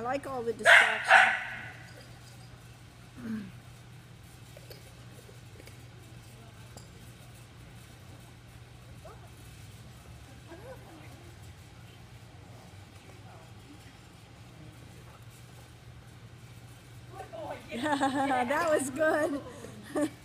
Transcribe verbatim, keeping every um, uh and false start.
I like all the distraction. That was good.